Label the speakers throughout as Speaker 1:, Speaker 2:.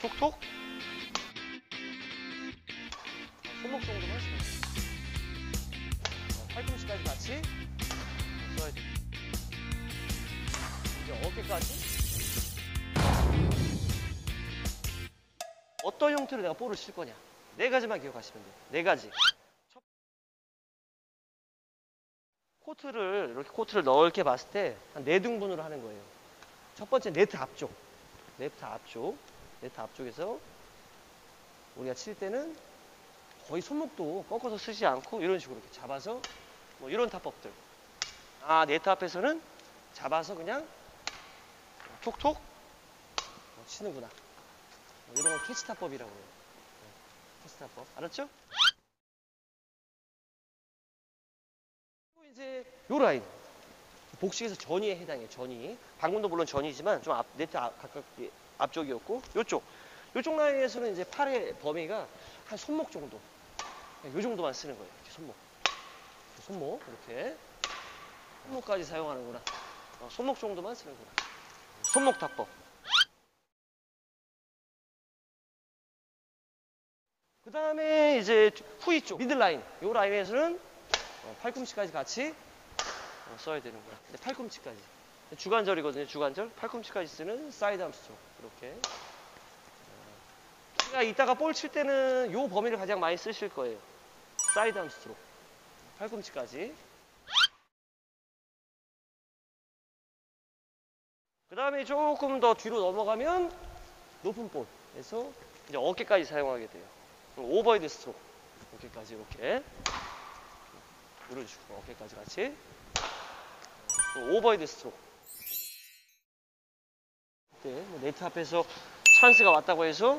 Speaker 1: 톡톡. 손목 정도만 쓰면 돼. 팔꿈치까지 같이 써야 돼. 이제 어깨까지. 어떤 형태로 내가 볼을 칠 거냐. 네 가지만 기억하시면 돼요. 네 가지. 코트를 이렇게 코트를 넓게 봤을 때 한 네 등분으로 하는 거예요. 첫 번째 네트 앞쪽. 네트 앞쪽에서 우리가 칠 때는 거의 손목도 꺾어서 쓰지 않고 이런 식으로 이렇게 잡아서 뭐 이런 타법들. 아, 네트 앞에서는 잡아서 그냥 톡톡 치는구나. 이런 건 캐치 타법이라고 해요. 캐치 타법. 알았죠? 그리고 이제 요 라인. 복식에서 전위에 해당해요. 전위. 방금도 물론 전위지만 좀 네트 가깝게 앞쪽이었고 요쪽 라인에서는 이제 팔의 범위가 한 손목 정도. 요 정도만 쓰는 거예요. 이렇게 손목 이렇게 손목까지 사용하는구나. 손목 정도만 쓰는구나. 손목 타법. 그 다음에 이제 후위 쪽 미들 라인. 요 라인에서는 팔꿈치까지 같이 써야 되는 거야. 팔꿈치까지. 주관절이거든요. 주관절. 팔꿈치까지 쓰는 사이드 암 스트로크. 이렇게. 제가 이따가 볼 칠 때는 요 범위를 가장 많이 쓰실 거예요. 사이드 암 스트로크. 팔꿈치까지. 그 다음에 조금 더 뒤로 넘어가면 높은 볼에서 이제 어깨까지 사용하게 돼요. 오버헤드 스트로크. 어깨까지 이렇게. 이런 식으로 어깨까지 같이. 오버헤드 스트로크. 네트 앞에서 찬스가 왔다고 해서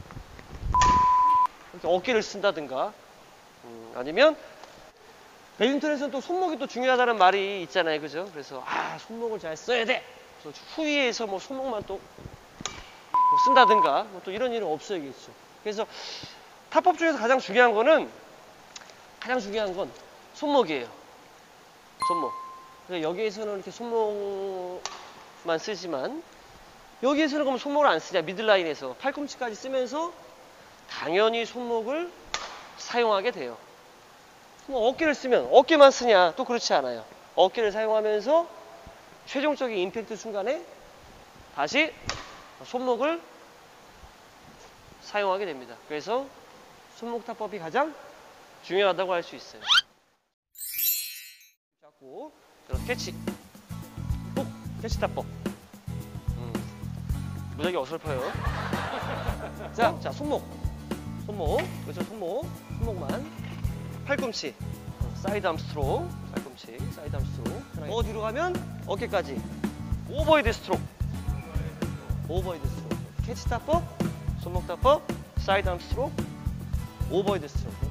Speaker 1: 이렇게 어깨를 쓴다든가 아니면 배드민턴에서는 또 손목이 또 중요하다는 말이 있잖아요. 그죠? 그래서 손목을 잘 써야 돼. 그래서 후위에서 뭐 손목만 또 쓴다든가 뭐 또 이런 일은 없어야겠죠. 그래서 타법 중에서 가장 중요한 건 손목이에요. 손목. 여기에서는 이렇게 손목만 쓰지만 여기에서는 그럼 손목을 안 쓰냐. 미들라인에서 팔꿈치까지 쓰면서 당연히 손목을 사용하게 돼요. 어깨를 쓰면 어깨만 쓰냐. 또 그렇지 않아요. 어깨를 사용하면서 최종적인 임팩트 순간에 다시 손목을 사용하게 됩니다. 그래서 손목 타법이 가장 중요하다고 할 수 있어요. 잡고 캐치. 캐치 타법. 무지하게 어설퍼요. 자, 손목. 그렇죠, 손목만. 팔꿈치. 사이드 암 스트로크. 팔꿈치, 사이드 암 스트로크. 더 뒤로 가면 어깨까지. 오버헤드 스트로크. 캐치 타법, 손목 타법, 사이드 암 스트로크, 오버헤드 스트로크.